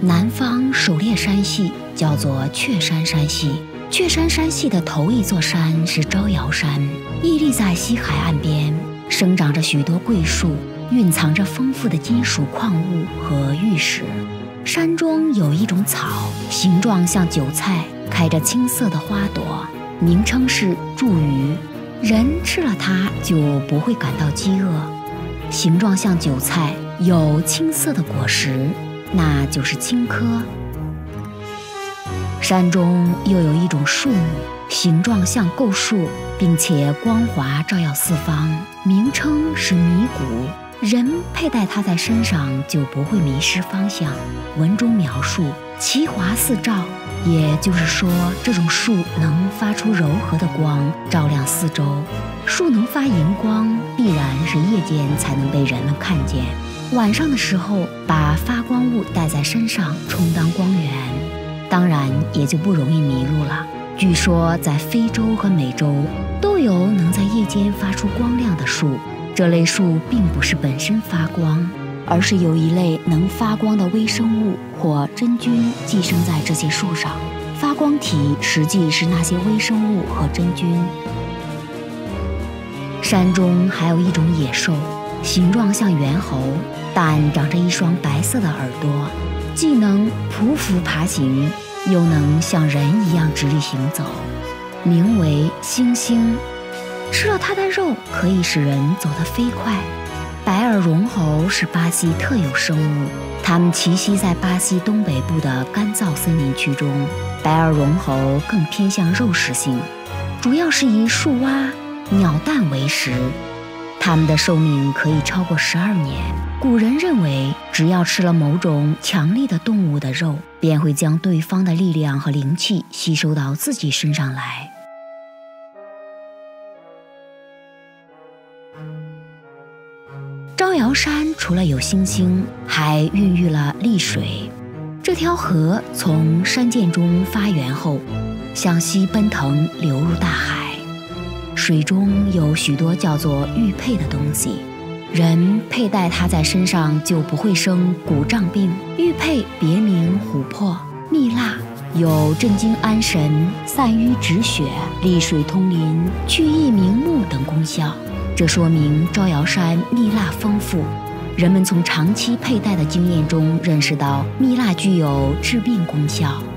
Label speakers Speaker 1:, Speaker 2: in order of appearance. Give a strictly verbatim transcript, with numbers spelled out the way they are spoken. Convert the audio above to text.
Speaker 1: 南方狩猎山系叫做雀山山系。雀山山系的头一座山是招摇山，屹立在西海岸边，生长着许多桂树，蕴藏着丰富的金属矿物和玉石。山中有一种草，形状像韭菜，开着青色的花朵，名称是茱萸。人吃了它就不会感到饥饿。形状像韭菜，有青色的果实，那就是青稞。山中又有一种树木，形状像构树，并且光滑照耀四方，名称是迷谷。人佩戴它在身上就不会迷失方向。文中描述其华四照，也就是说这种树能发出柔和的光，照亮四周。树能发荧光，必然是夜间才能被人们看见。晚上的时候把发光物带在身上，充当光源，当然也就不容易迷路了。据说在非洲和美洲都有能在夜间发出光亮的树，这类树并不是本身发光，而是有一类能发光的微生物或真菌寄生在这些树上，发光体实际是那些微生物和真菌。山中还有一种野兽，形状像猿猴，但长着一双白色的耳朵，既能匍匐爬行，又能像人一样直立行走，名为猩猩。吃了它的肉可以使人走得飞快。白耳绒猴是巴西特有生物，它们栖息在巴西东北部的干燥森林区中。白耳绒猴更偏向肉食性，主要是以树蛙、鸟蛋为食。它们的寿命可以超过十二年。古人认为，只要吃了某种强力的动物的肉，便会将对方的力量和灵气吸收到自己身上来。招摇山除了有星星，还孕育了丽水。这条河从山涧中发源后，向西奔腾流入大海。水中有许多叫做玉佩的东西，人佩戴它在身上就不会生骨胀病。玉佩别名琥珀、蜜蜡，有镇惊安神、散瘀止血、利水通淋、去翳明目等功效。这说明招摇山蜜蜡丰富。人们从长期佩戴的经验中认识到，蜜蜡具有治病功效。